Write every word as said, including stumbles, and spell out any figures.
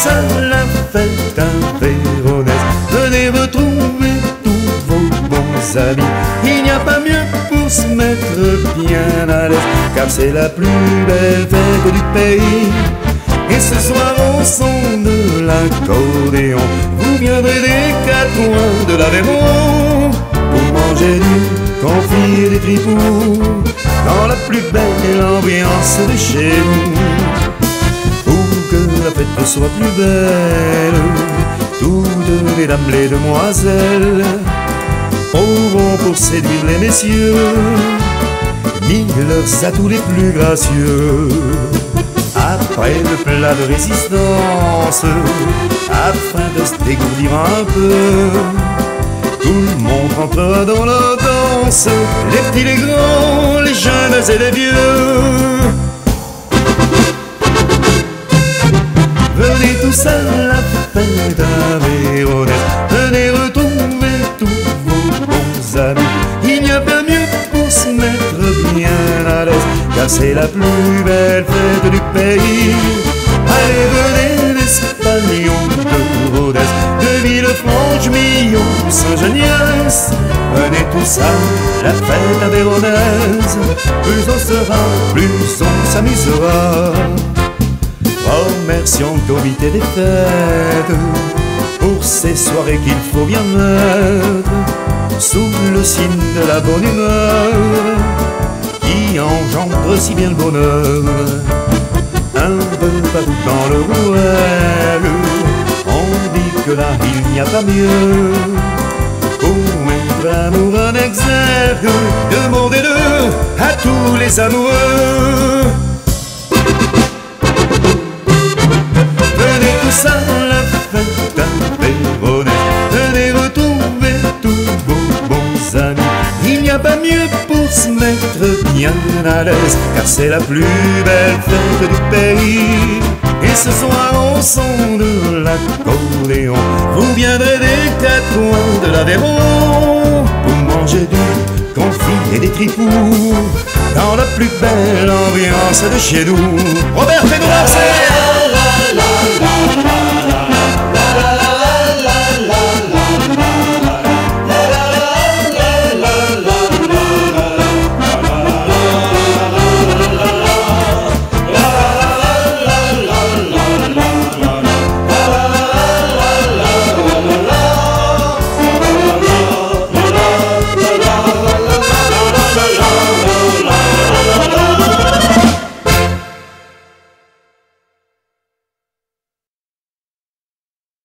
tous à la fête à Véronèse. Venez retrouver tous vos bons amis. Il n'y a pas mieux pour se mettre bien à l'aise, car c'est la plus belle fête du pays. Et ce soir au son de l'accordéon, vous viendrez des quatre coins de l'Aveyron pour manger du confit et des tripous dans la plus belle ambiance de chez vous. Pour que la fête soit plus belle, toutes les dames, les demoiselles auront pour séduire les messieurs mis leurs atouts les plus gracieux. Après le plat de résistance, afin de se dégourdir un peu, tout le monde rentrera dans la danse, les petits, les grands, les jeunes et les vieux. Venez tous à la fête à Véronèse, venez retrouver tous vos bons amis. Il n'y a pas mieux pour se mettre bien à l'aise, car c'est la plus belle fête du pays. Allez, venez d'Espagnon, de Rodez, de Villefranche-Millon, Saint-Geniès. Venez tous à la fête à Véronèse, plus on sera, plus on s'amusera. Remercions le comité des fêtes pour ces soirées qu'il faut bien mettre sous le signe de la bonne humeur qui engendre si bien le bonheur. Un peu partout dans le Rouergue, on dit que là il n'y a pas mieux pour mettre l'amour en exergue. Demandez-le à tous les amoureux. Venez tous à la fête à Véronèse, venez retrouver tous vos bons amis. Il n'y a pas mieux pour se mettre bien à l'aise, car c'est la plus belle fête du pays. Et ce soir au son de l'accordéon, vous viendrez des quatre coins de l'Aveyron pour manger du confit et des tripous dans la plus belle ambiance de chez nous. Robert, fais-nous danser.